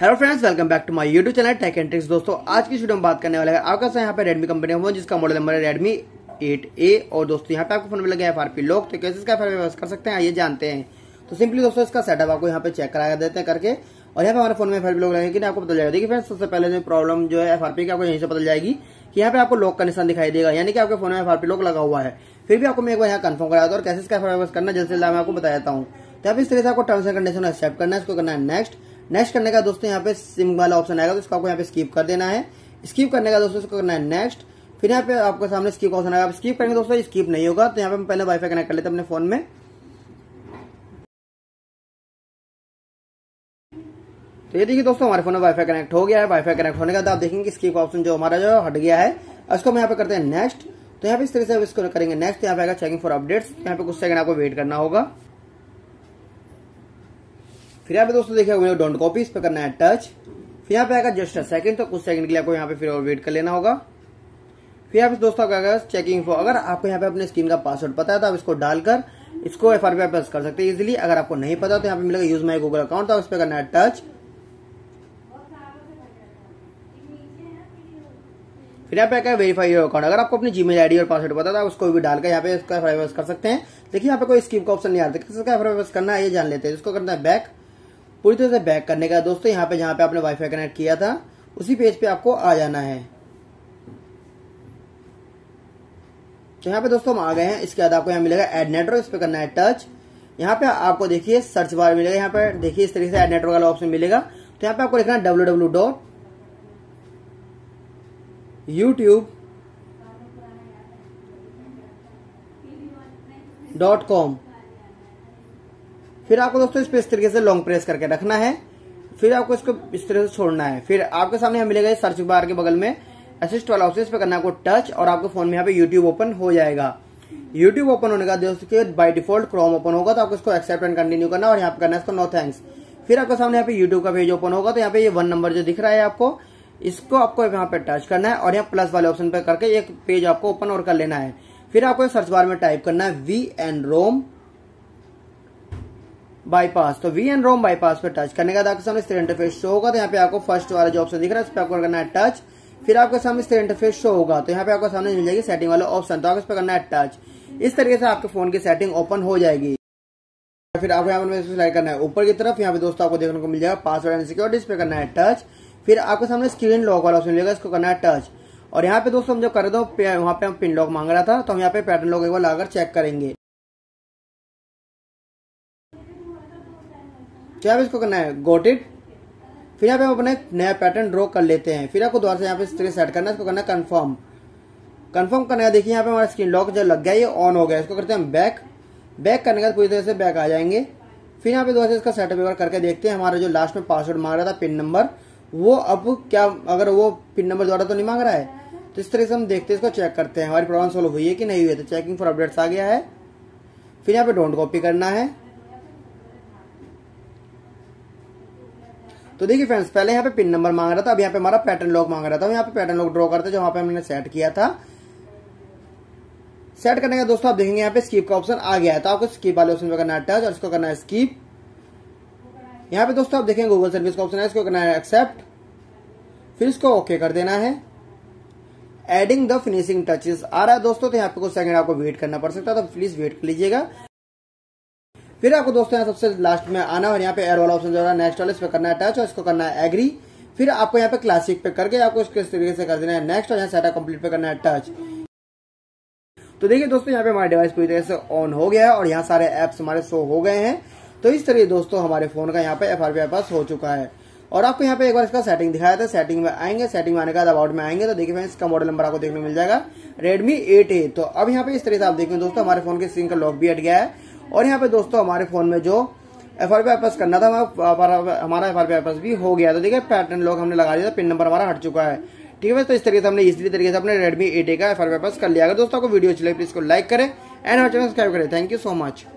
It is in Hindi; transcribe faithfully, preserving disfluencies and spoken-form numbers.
Hello friends, welcome back to my YouTube channel tech and tricks. दोस्तों आज की वीडियो में बात करने वाले हैं आपका साथ यहाँ पे रेडमी कंपनी का फोन जिसका मॉडल नंबर है रेडमी एट ए। और दोस्तों यहाँ पे आपको फोन में लगे एफ आर पी लॉक, तो कैसे इसका एफ आर पी व्यवस्था कर सकते हैं आइए जानते हैं। तो सिंपली दोस्तों इसका सेटअप आपको यहाँ पे चेक करा देते हैं करके, और यहाँ पे हमारे फोन में एफ आर पी लॉक लगेगी कि आपको पता जाएगा। देखिए फ्रेंड्स, सबसे पहले जो प्रॉब्लम जो है एफ आर पी की आपको यहीं से पता जाएगी कि यहाँ पे आपको लॉक का निशान दिखाई देगा, यानी कि आपके फोन में एफ आर पी लॉक लगा हुआ है। फिर भी आपको मैं एक बार यहाँ कंफर्म कराया था और कैसे इसका एफ आर पी करना जल्द मैं आपको बताता हूँ। तो यहाँ पे इस तरह से आपको टर्म्स एंड कंडीशन एक्सेप्ट करना है, इसको करना है नेक्स्ट। नेक्स्ट करने का दोस्तों यहाँ पे सिम वाला ऑप्शन आएगा, तो इसको आपको यहाँ पे स्किप कर देना है। स्किप करने का दोस्तों इसको करना है नेक्स्ट। फिर यहाँ पे आपके सामने स्किप ऑप्शन आएगा, स्किप करेंगे दोस्तों स्किप नहीं होगा। तो यहाँ पे हम पहले वाईफाई कनेक्ट कर लेते हैं अपने फोन में। तो ये देखिए दोस्तों हमारे फोन में वाईफाई कनेक्ट हो गया है। वाईफाई कनेक्ट होने के बाद आप देखेंगे स्किप ऑप्शन जो हमारा जो हट गया है, उसको हम यहाँ पे करते हैं नेक्स्ट। तो यहाँ पे इस तरह से इसको करेंगे नेक्स्ट। यहाँ पे आएगा चेकिंग फॉर अपडेट्स, यहाँ पे कुछ सेकंड आपको वेट करना होगा। फिर यहाँ पे दोस्तों देखिए डोंट कॉपी, इस पे करना है टच। फिर यहाँ पे आएगा जस्ट अ सेकंड, तो कुछ सेकंड के लिए आपको यहाँ पे फिर और वेट कर लेना होगा। फिर यहाँ पे दोस्तों आएगा चेकिंग फॉर, अगर आपको यहाँ पे अपने स्क्रीन का पासवर्ड पता है तो आप इसको डालकर इसको एफ आर पी प्रेस कर सकते हैं इजिली। अगर आपको नहीं पता तो यहाँ पे मिलेगा यूज माई गूगल अकाउंट, तो इस पे करना है टच। फिर यहाँ पे आएगा वेरीफाई योर अकाउंट, अगर आपको अपनी जीमेल आईडी और पासवर्ड पता था उसको भी डालकर यहाँ पे इसका एफ आर पी कर सकते हैं। देखिए यहाँ पे कोई स्किप का ऑप्शन नहीं आता, किसका एफ आर पी करना है ये जान लेते हैं। इसको करना है बैक। पूरी तरह से बैक करने का दोस्तों यहाँ पे जहां पे आपने वाईफाई कनेक्ट किया था उसी पेज पे आपको आ जाना है। तो यहाँ पे दोस्तों हम आ गए हैं। इसके बाद आपको यहाँ मिलेगा एड नेटवर्क, इस पे करना है टच। यहाँ पे आपको देखिए सर्च बार मिलेगा, यहाँ पे देखिए इस तरीके से एड नेटवर्क वाला ऑप्शन मिलेगा। तो यहाँ पे आपको लिखना है W W W dot YouTube dot com. फिर आपको दोस्तों इस पे इस तरीके से लॉन्ग प्रेस करके रखना है। फिर आपको इसको इस तरह से छोड़ना है। फिर आपके सामने यहाँ मिलेगा सर्च बार के बगल में असिस्ट वाला ऑप्शन, इस पे करना है आपको टच, और आपके फोन में यहाँ पे यूट्यूब ओपन हो जाएगा। यूट्यूब ओपन होने का दोस्तों बाय डिफॉल्ट क्रोम ओपन होगा, तो आपको इसको एक्सेप्ट एंड कंटिन्यू करना और यहाँ पे करना है इसको नो थैंक्स। फिर आपके सामने यहाँ पे यूट्यूब का पेज ओपन होगा, तो यहाँ पे ये वन नंबर जो दिख रहा है आपको, इसको आपको यहाँ पे टच करना है और यहाँ प्लस वाले ऑप्शन पे करके एक पेज आपको ओपन और कर लेना है। फिर आपको सर्च बार में टाइप करना है वी एन रोम बाईपास। तो वी एन रोम बाईपास पे टच करने के बाद आपके सामने इस तरह इंटरफेस शो होगा। तो यहाँ पे आपको फर्स्ट वाला जो ऑप्शन दिख रहा है इस पे आपको करना है टच। फिर आपके सामने इस तरह इंटरफेस शो होगा, तो यहाँ पे आपको सामने मिल जाएगी सेटिंग वाला ऑप्शन, तो आपको इस पे करना है टच। इस तरीके से आपके फोन की सेटिंग ओपन हो जाएगी। फिर आपको यहाँ पर स्लाइड करना है ऊपर की तरफ, यहाँ पे दोस्तों आपको देखने को मिल जाएगा पासवर्ड एंड सिक्योरिटी, इस पे करना है टच। फिर आपके सामने स्क्रीन लॉक वाला ऑप्शन मिलेगा, इसको करना है टच। और यहाँ पे दोस्तों हम जो कर रहे थे वहां पे हम पिन लॉक मांग रहा था, तो हम यहाँ पे पैटर्न लॉक एक बार लगाकर चेक करेंगे। तो यहाँ पे इसको करना है गोट इट। फिर यहाँ पे हम अपना नया पैटर्न ड्रॉ कर लेते हैं। फिर आपको दोबारा से यहाँ पे इस तरह सेट करना है, इसको करना है कंफर्म। कंफर्म करने का देखिए यहाँ पे हमारा स्क्रीन लॉक जो लग गया ये ऑन हो गया। इसको करते हैं हम बैक। बैक करने का पूरी तरह से बैक आ जाएंगे। फिर यहाँ पे दोबारा से इसका सेटअप एक बार करके देखते हैं हमारा जो लास्ट में पासवर्ड मांग रहा था पिन नंबर, वो अब क्या, अगर वो पिन नंबर द्वारा तो नहीं मांग रहा है। तो इस तरह से हम देखते हैं, इसको चेक करते हैं हमारी प्रॉब्लम सोल्व हुई है कि नहीं हुई है। तो चेकिंग फॉर अपडेट्स आ गया है। फिर यहाँ पे डोंट कॉपी करना है। तो देखिए फ्रेंड्स, पहले यहाँ पे पिन नंबर मांग रहा था, अब यहाँ पे हमारा पैटर्न लॉक मांग रहा था। यहाँ पे पैटर्न लॉक ड्रॉ करते जो वहां पे हमने सेट किया था। सेट करने का दोस्तों आप देखेंगे यहाँ पे स्किप का ऑप्शन आ गया है, तो आपको स्किप वाले ऑप्शन पे करना है टच और इसको करना है स्किप। यहाँ पे दोस्तों आप देखेंगे गूगल सर्विस का ऑप्शन है, इसको करना है एक्सेप्ट। फिर इसको ओके कर देना है। एडिंग द फिनिशिंग टचेस आ रहा है दोस्तों, तो यहाँ पे कुछ सेकंड आपको वेट करना पड़ सकता है, तो प्लीज वेट कर लीजिएगा। फिर आपको दोस्तों यहाँ सबसे लास्ट में आना और यहाँ पे एयर वाला ऑप्शन जो है नेक्स्ट वाला, इस पे करना है टच और इसको करना है एग्री। फिर आपको यहाँ पे क्लासिक पे करके आपको इसके तरीके से कर देना है नेक्स्ट, और यहाँ सेटअप कंप्लीट पे करना है टच। तो देखिए दोस्तों यहाँ पे हमारा डिवाइस पूरी तरह से ऑन हो गया है और यहाँ सारे एप्स हमारे शो हो गए हैं। तो इस तरह दोस्तों हमारे फोन का यहाँ पे एफ आर पी पास हो चुका है। और आपको यहाँ पे एक बार इसका सेटिंग दिखाया था, सेटिंग में आएंगे, सेटिंग में आने के बाद अबाउट में आएंगे, तो देखिए इसका मॉडल नंबर आपको देखने को मिल जाएगा रेडमी एट ए। तो अब यहाँ पे इस तरह से आप देखेंगे दोस्तों हमारे फोन के स्क्रीन का लॉक भी हट गया है। और यहाँ पे दोस्तों हमारे फोन में जो एफ आर पी पास करना था हमारा एफ आर पी पास भी हो गया। तो देखिए पैटर्न लॉक हमने लगा दिया था, पिन नंबर हमारा हट चुका है। ठीक है, तो इस तरीके से हमने इजीली तरीके से अपने रेडमी एट ए का एफ आर पी पास कर लिया। अगर दोस्तों आपको वीडियो अच्छी लगे प्लीज इसको लाइक करें एंड हमारे चैनल सब्सक्राइब करें। Thank you so much.